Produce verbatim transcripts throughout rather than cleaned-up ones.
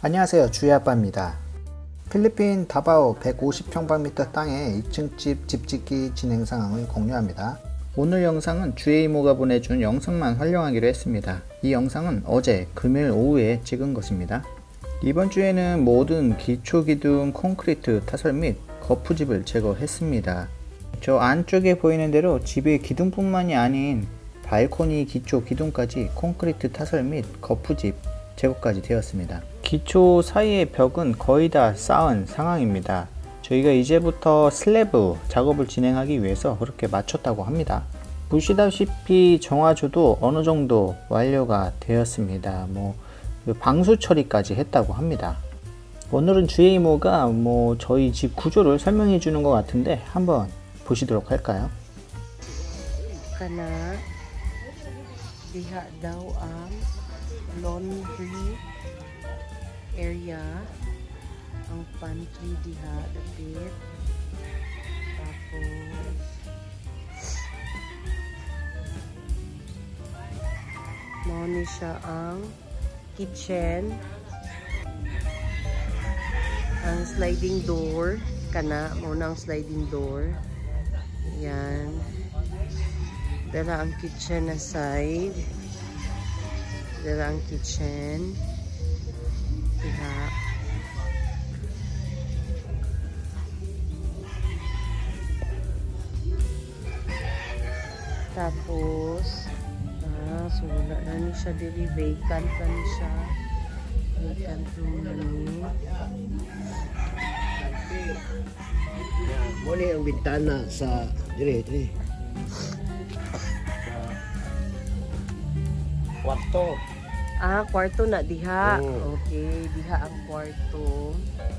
안녕하세요, 주희아빠입니다. 필리핀 다바오 백오십 평방미터 땅에 이 층집 집짓기 진행 상황을 공유합니다. 오늘 영상은 주혜 이모가 보내준 영상만 활용하기로 했습니다. 이 영상은 어제 금요일 오후에 찍은 것입니다. 이번 주에는 모든 기초기둥 콘크리트 타설 및 거푸집을 제거했습니다. 저 안쪽에 보이는 대로 집의 기둥뿐만이 아닌 발코니 기초 기둥까지 콘크리트 타설 및 거푸집 제거까지 되었습니다. 기초 사이의 벽은 거의 다 쌓은 상황입니다. 저희가 이제부터 슬래브 작업을 진행하기 위해서 그렇게 맞췄다고 합니다. 보시다시피 정화조도 어느 정도 완료가 되었습니다. 뭐 방수 처리까지 했다고 합니다. 오늘은 주혜 이모가 뭐 저희 집 구조를 설명해 주는 것 같은데 한번 보시도록 할까요? Kana diha daw ang laundry area, ang pantry diha dapit, tapos mao ni siya ang kitchen, ang sliding door kana mao na ang sliding door. Yan. Dala ang kitchen na side. Dala ang kitchen. Diha. Tapos, ah, so wala na ni siya dili, vacant na ni siya. Vacant room na ni. Muna yung bintana sa dire, dire. Kwarto. Ah, kwarto na diha. Oh. Okay, diha ang kwarto.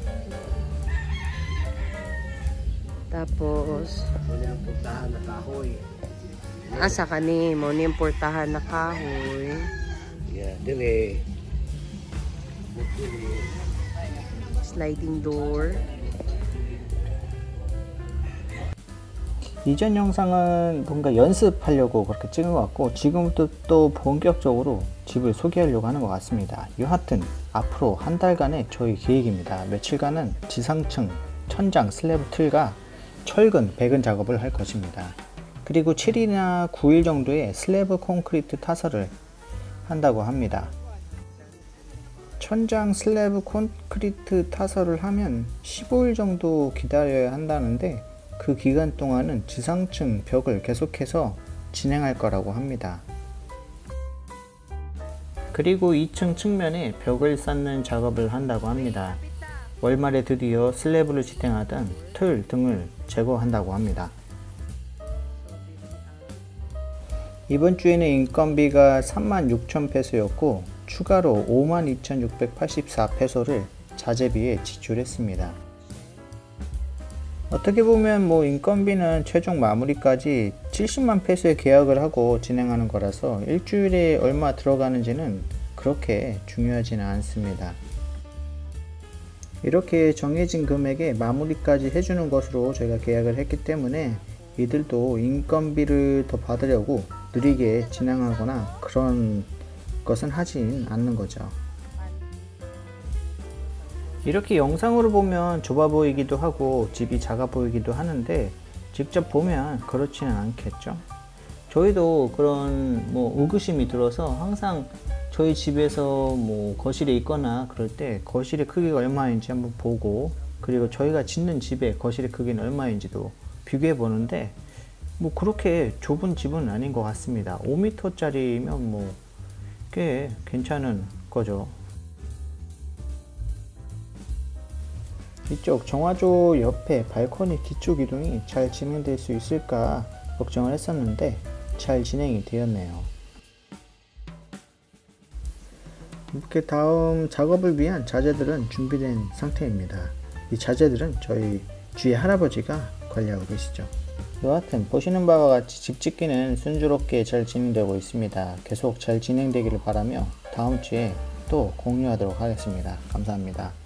Tapos, Muna yung puntahan na kahoy. asa ka ni? Mo ni yung portahan na kahoy. Yeah, dire. Sliding door. 이전 영상은 뭔가 연습하려고 그렇게 찍은 것 같고 지금부터 또 본격적으로 집을 소개하려고 하는 것 같습니다. 여하튼 앞으로 한 달간의 저희 계획입니다. 며칠간은 지상층 천장 슬래브 틀과 철근 배근 작업을 할 것입니다. 그리고 칠 일이나 구 일 정도의 슬래브 콘크리트 타설을 한다고 합니다. 천장 슬래브 콘크리트 타설을 하면 십오 일 정도 기다려야 한다는데 그 기간 동안은 지상층 벽을 계속해서 진행할 거라고 합니다. 그리고 이 층 측면에 벽을 쌓는 작업을 한다고 합니다. 월말에 드디어 슬래브를 지탱하던 틀 등을 제거한다고 합니다. 이번 주에는 인건비가 삼만 육천 페소였고 추가로 오만 이천육백팔십사 페소를 자재비에 지출했습니다. 어떻게 보면 뭐 인건비는 최종 마무리까지 칠십만 페소에 계약을 하고 진행하는 거라서 일주일에 얼마 들어가는지는 그렇게 중요하지는 않습니다. 이렇게 정해진 금액에 마무리까지 해주는 것으로 저희가 계약을 했기 때문에 이들도 인건비를 더 받으려고 느리게 진행하거나 그런 것은 하진 않는 거죠. 이렇게 영상으로 보면 좁아 보이기도 하고 집이 작아 보이기도 하는데 직접 보면 그렇지는 않겠죠. 저희도 그런 뭐 의구심이 들어서 항상 저희 집에서 뭐 거실에 있거나 그럴 때 거실의 크기가 얼마인지 한번 보고 그리고 저희가 짓는 집의 거실의 크기는 얼마인지도 비교해 보는데 뭐 그렇게 좁은 집은 아닌 것 같습니다. 오 미터짜리면 뭐 꽤 괜찮은 거죠. 이쪽 정화조 옆에 발코니 기초 기둥이 잘 진행될 수 있을까 걱정을 했었는데 잘 진행이 되었네요. 이렇게 다음 작업을 위한 자재들은 준비된 상태입니다. 이 자재들은 저희 주희 할아버지가 관리하고 계시죠. 여하튼 보시는 바와 같이 집 짓기는 순조롭게 잘 진행되고 있습니다. 계속 잘 진행되기를 바라며 다음 주에 또 공유하도록 하겠습니다. 감사합니다.